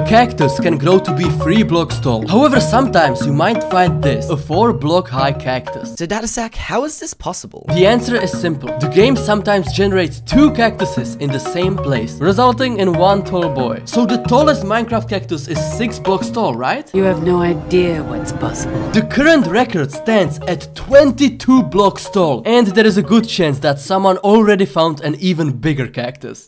cactus can grow to be 3 blocks tall. However, sometimes you might find this, a 4 block high cactus. So Dadusak, how is this possible? The answer is simple. The game sometimes generates 2 cactuses in the same place, resulting in 1 tall boy. So the tallest Minecraft cactus is 6 blocks tall, right? You have no idea what's possible. The current record stands at 22 blocks tall, and there is a good chance that someone already found an even bigger cactus.